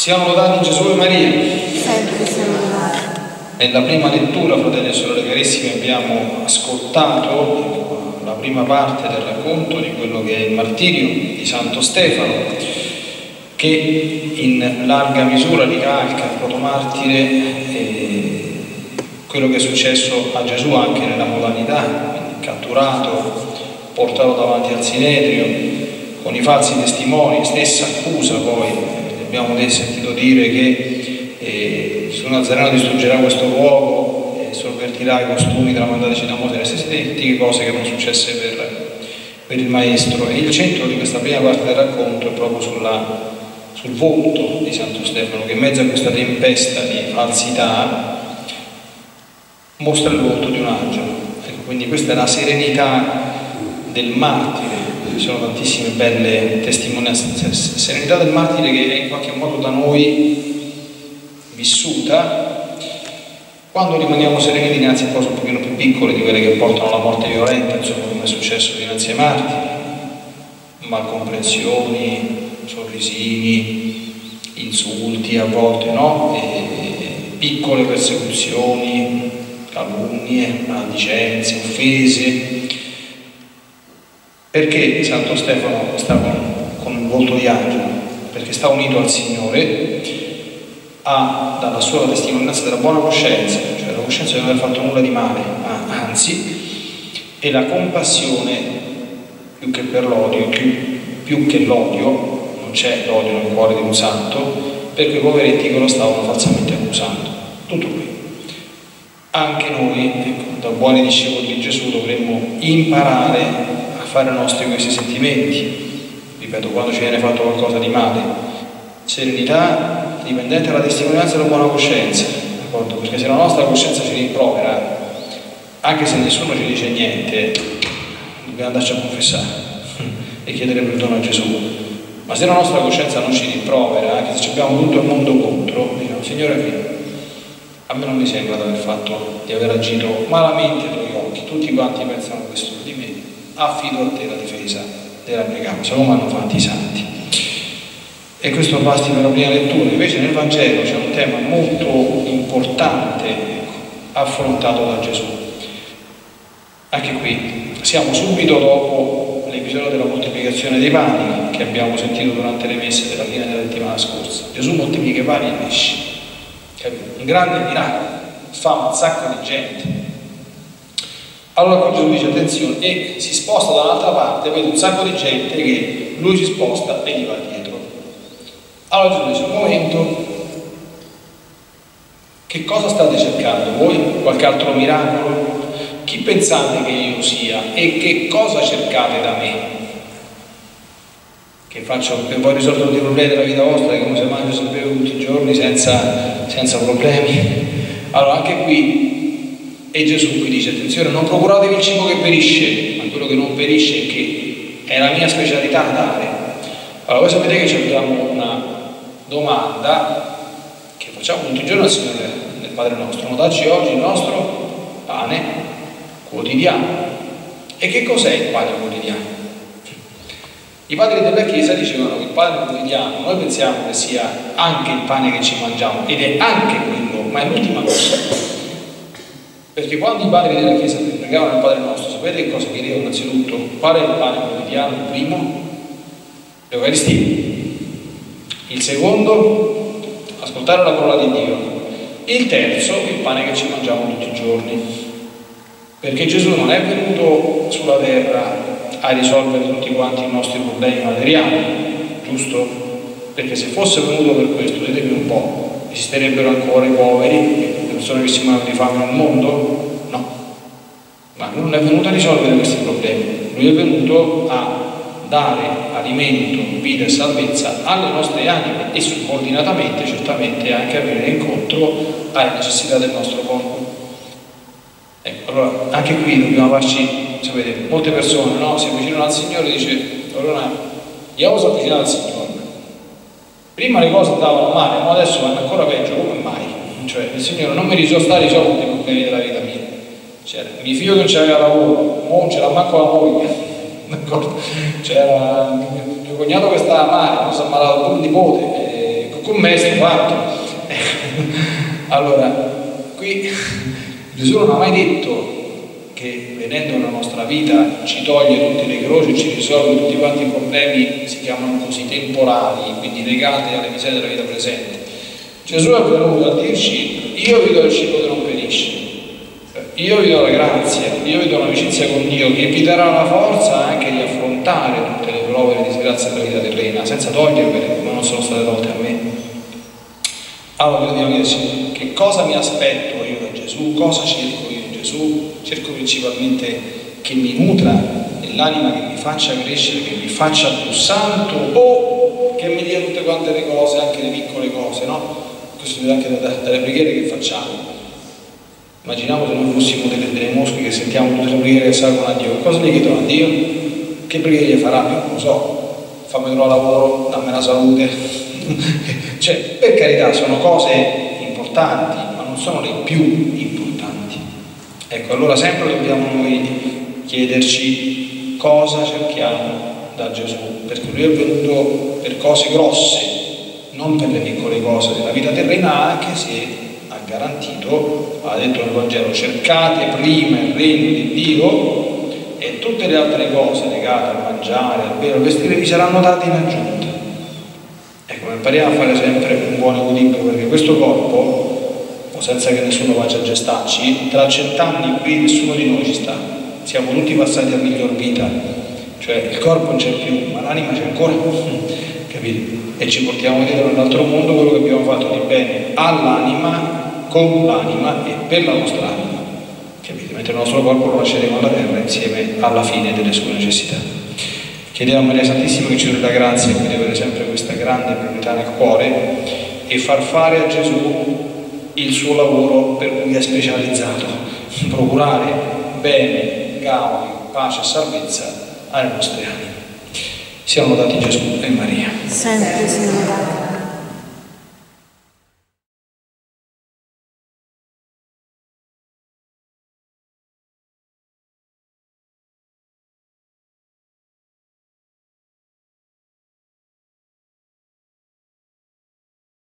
Siamo lodati Gesù e Maria. Sempre siamo lodati. Nella prima lettura, fratelli e sorelle carissimi, abbiamo ascoltato la prima parte del racconto di quello che è il martirio di Santo Stefano, che in larga misura ricalca il protomartire quello che è successo a Gesù anche nella modalità, quindi catturato, portato davanti al Sinedrio con i falsi testimoni, stessa accusa poi. Abbiamo sentito dire che Gesù Nazareno distruggerà questo luogo e sovvertirà i costumi tramandatici da Mosè, le stesse identiche cose che erano successe per il Maestro. E il centro di questa prima parte del racconto è proprio sul volto di Santo Stefano, che in mezzo a questa tempesta di falsità mostra il volto di un angelo. Ecco, quindi questa è la serenità del martire. Ci sono tantissime belle testimonianze, serenità del martire che è in qualche modo da noi vissuta quando rimaniamo sereni dinanzi a cose un pochino più piccole di quelle che portano alla morte violenta, insomma, come è successo dinanzi ai martiri, malcomprensioni, sorrisini, insulti a volte, no? Piccole persecuzioni, calunnie, maldicenze, offese. Perché Santo Stefano stava con il volto di angelo? Perché sta unito al Signore, ha dalla sua testimonianza della buona coscienza, cioè la coscienza di non aver fatto nulla di male, anzi, e la compassione più che per l'odio, più che l'odio, non c'è l'odio nel cuore di un santo, per quei poveretti che lo stavano falsamente accusando. Tutto qui. Anche noi, ecco, da buoni discepoli di Gesù, dovremmo imparare fare nostri questi sentimenti, ripeto, quando ci viene fatto qualcosa di male, serenità dipendente dalla testimonianza della buona coscienza, d'accordo? Perché se la nostra coscienza ci rimprovera, anche se nessuno ci dice niente, dobbiamo andarci a confessare e chiedere perdono a Gesù. Ma se la nostra coscienza non ci rimprovera, anche se abbiamo tutto il mondo contro, diciamo: Signore, a me non mi sembra di aver agito malamente ai tuoi occhi, tutti quanti pensano questo di me, affido a te la difesa della mia causa, come hanno fatto i santi. E questo basti per la prima lettura. Invece nel Vangelo c'è un tema molto importante affrontato da Gesù. Anche qui siamo subito dopo l'episodio della moltiplicazione dei pani che abbiamo sentito durante le messe della fine della settimana scorsa. Gesù moltiplica i pani e pesci, capito? Un grande miracolo, fa un sacco di gente. Allora poi Gesù dice: attenzione, e si sposta dall'altra parte, vede un sacco di gente che lui si sposta e gli va dietro. Allora Gesù dice: un momento, che cosa state cercando voi? Qualche altro miracolo? Chi pensate che io sia? E che cosa cercate da me? Che faccio per voi risolvere tutti i problemi della vita vostra, che come se mangia e si beve tutti i giorni senza problemi? Allora anche qui, e Gesù qui dice: attenzione, non procuratevi il cibo che perisce, ma quello che non perisce, che è la mia specialità dare. Allora voi sapete che ci abbiamo una domanda che facciamo tutti i giorni al Signore nel Padre nostro: dacci oggi il nostro pane quotidiano. E che cos'è il pane quotidiano? I padri della Chiesa dicevano che il pane quotidiano, noi pensiamo che sia anche il pane che ci mangiamo, ed è anche quello, ma è l'ultima cosa. Perché quando i padri della Chiesa pregavano il Padre nostro, sapete che cosa chiedevano innanzitutto? Qual è il pane quotidiano? Il primo? L'Eucaristia. Il secondo? Ascoltare la parola di Dio. Il terzo? Il pane che ci mangiamo tutti i giorni. Perché Gesù non è venuto sulla terra a risolvere tutti quanti i nostri problemi materiali, giusto? Perché se fosse venuto per questo, vedetevi un po', esisterebbero ancora i poveri, persone che si muoiono di fame nel mondo? No, ma lui non è venuto a risolvere questi problemi, lui è venuto a dare alimento, vita e salvezza alle nostre anime e subordinatamente certamente anche a venire incontro alle necessità del nostro corpo. Ecco, allora anche qui dobbiamo farci, sapete, molte persone, no, si avvicinano al Signore e dice: allora io sono avvicinato al Signore, prima le cose andavano male, ma adesso vanno ancora peggio, come mai? Cioè il Signore non mi sta risolvendo i problemi della vita mia. C'era mio figlio che non c'aveva lavoro, non c'era manco la moglie, d'accordo? C'era mio cognato che stava male, non si è ammalato pure il nipote, con me sto fatto. Allora, qui Gesù non ha mai detto che venendo nella nostra vita ci toglie tutte le croci, ci risolve tutti quanti i problemi, si chiamano così, temporali, quindi legati alle miserie della vita presente. Gesù è venuto a dirci: io vi do il cibo che non perisce, io vi do la grazia, io vi do un'amicizia con Dio che vi darà la forza anche di affrontare tutte le prove e le disgrazie della vita terrena, senza togliervele come non sono state tolte a me. Allora dobbiamo chiederci: che cosa mi aspetto io da Gesù? Cosa cerco io in Gesù? Cerco principalmente che mi nutra nell'anima, che mi faccia crescere, che mi faccia più santo, o che mi dia tutte quante le cose, anche le piccole cose, no? Questo dipende anche dalle preghiere che facciamo. Immaginiamo se noi fossimo delle mosche che sentiamo tutte le preghiere che salgono a Dio. Cosa gli chiedono a Dio? Che preghiere gli farà? Io non lo so. Fammi trovare lavoro, dammi la salute. Cioè, per carità, sono cose importanti, ma non sono le più importanti. Ecco, allora sempre dobbiamo noi chiederci cosa cerchiamo da Gesù, perché Lui è venuto per cose grosse, non per le piccole cose della vita terrena, anche se ha garantito, ha detto nel Vangelo: cercate prima il regno di Dio e tutte le altre cose legate al mangiare, al bere, al vestire vi saranno date in aggiunta. Ecco, impariamo a fare sempre un buon equilibrio, perché questo corpo, o senza che nessuno faccia gestarci, tra 100 anni qui nessuno di noi ci sta, siamo tutti passati a miglior vita, cioè il corpo non c'è più, ma l'anima c'è ancora, capite? E ci portiamo dietro nell'altro mondo quello che abbiamo fatto di bene all'anima, con l'anima e per la nostra anima, capite? Mentre il nostro corpo lo lasceremo alla terra insieme alla fine delle sue necessità. Chiediamo a Maria Santissima che ci doni la grazia di avere sempre questa grande priorità nel cuore e far fare a Gesù il suo lavoro per cui è specializzato: procurare bene, gaudi, pace e salvezza alle nostre anime. Siano lodati Gesù e Maria. Sempre siano lodati.